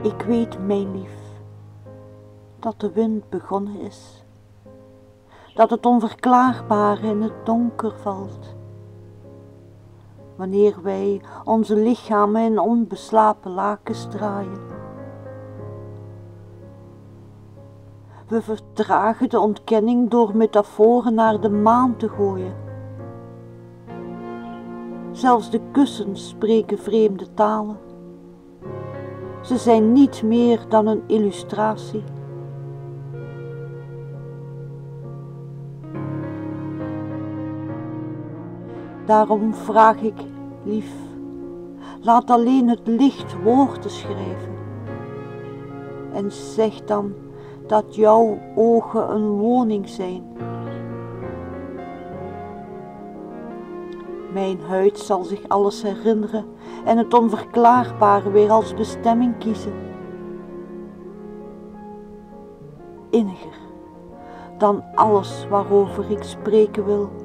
Ik weet, mijn lief, dat de wind begonnen is, dat het onverklaarbare in het donker valt. Wanneer wij onze lichamen in onbeslapen lakens draaien. We vertragen de ontkenning door metaforen naar de maan te gooien. Zelfs de kussens spreken vreemde talen. Ze zijn niet meer dan een illustratie. Daarom vraag ik, lief, laat alleen het licht woorden schrijven. En zeg dan dat jouw ogen een woning zijn. Mijn huid zal zich alles herinneren en het onverklaarbare weer als bestemming kiezen. Inniger dan alles waarover ik spreken wil.